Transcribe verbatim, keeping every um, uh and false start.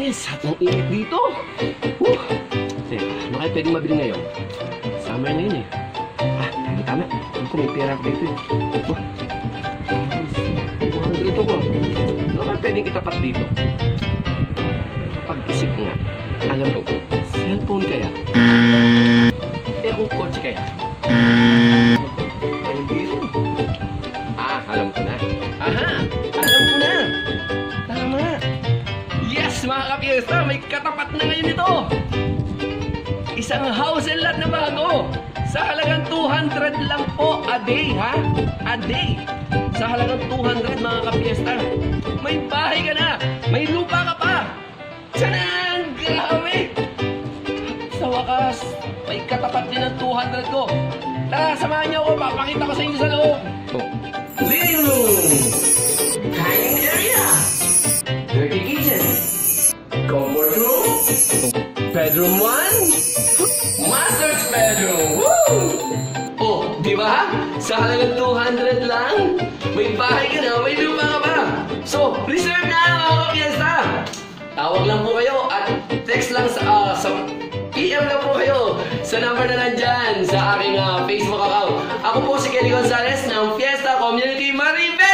Yes, at ang init dito. Woo! Teka, ano kayo pwedeng mabili ngayon? Summer ngayon eh. Ah, tama tama. Hindi ko may pera ko dito eh. Wah! one hundred ko. Ano kayo pwedeng itapat dito? Pag-isip ko nga, alam ko, cellphone kaya? Eh kung kotse kaya? Ayun dito. Ah, alam ko na. Aha! Alam ko na! Tama! Yes, mga kapiesta! May katapat na ngayon ito! Isang house and lot na bago! Sa halagang two hundred lang po a day, ha? A day! Sa halagang two hundred, mga kapiesta! May bahay ka na! May lupa ka pa! Tiyanan! Grabe! Sa wakas, may katapat din ng two hundred ko! Tara, samahan niyo ako! Papakita ko sa inyo sa loob! Oh. Living room! Dining area! Dirty kitchen! Comfort room! Bedroom one! Master's bedroom! Woo! Oh, di ba? Sa halagang two hundred lang, may bahay ka na, may lupa ka pa! So, reserve na mga kapiesta! Tawag lang po kayo at text lang sa, uh, sa P M lang po kayo sa number na nandyan sa aking uh, Facebook account. Ako po si Kelly Gonzalez ng Fiesta Community Maribe!